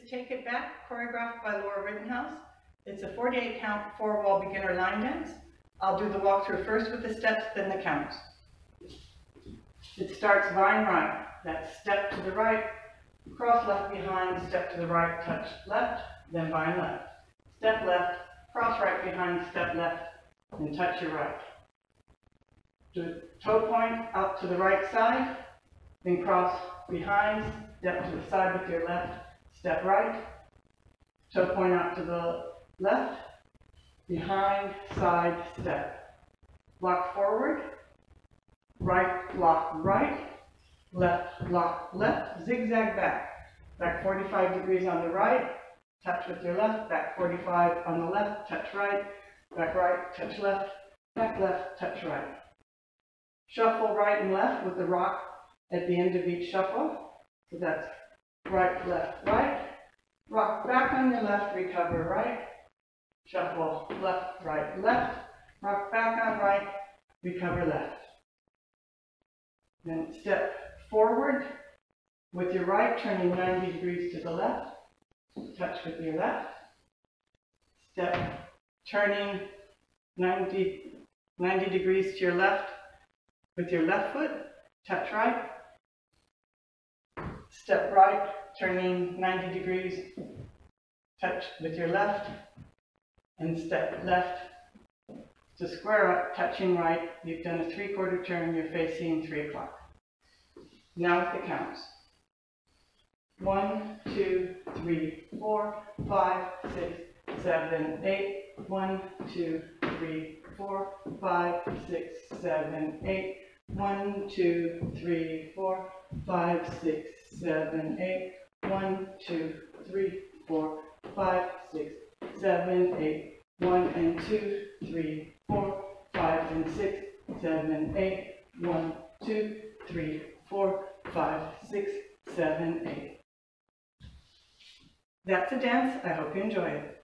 Take It Back, choreographed by Rittenhouse. It's a 48 count, 4-wall beginner line dance. I'll do the walkthrough first with the steps, then the counts. It starts vine right. That's step to the right, cross left behind, step to the right, touch left, then vine left. Step left, cross right behind, step left, and touch your right. Do toe point out to the right side, then cross behind, step to the side with your left, step right, toe point out to the left, behind, side, step. Block forward, right, block right, left, block left, zigzag back. Back 45 degrees on the right, touch with your left, back 45 on the left, touch right, touch left, back left, touch right. Shuffle right and left with the rock at the end of each shuffle. So that's right, left, right. Rock back on your left, recover right. Shuffle left, right, left. Rock back on right, recover left. Then step forward with your right, turning 90 degrees to the left. Touch with your left. Step, turning 90 degrees to your left with your left foot. Touch right. Step right, turning 90 degrees. Touch with your left. And step left to square up, touching right. You've done a 3/4 turn, you're facing 3 o'clock. Now with the counts. 1, 2, 3, 4, 5, 6, 7, 8. 1, 2, 3, 4, 5, 6, 7, 8. 1, 2, 3, 4, 5, 6, 7, 8. 1, 2, 3, 4, 5, 6, 7, 8. 1 and 2, 3, 4, 5 and 6, 7, 8. 1, 2, 3, 4, 5, 6, 7, 8. That's a dance. I hope you enjoy it.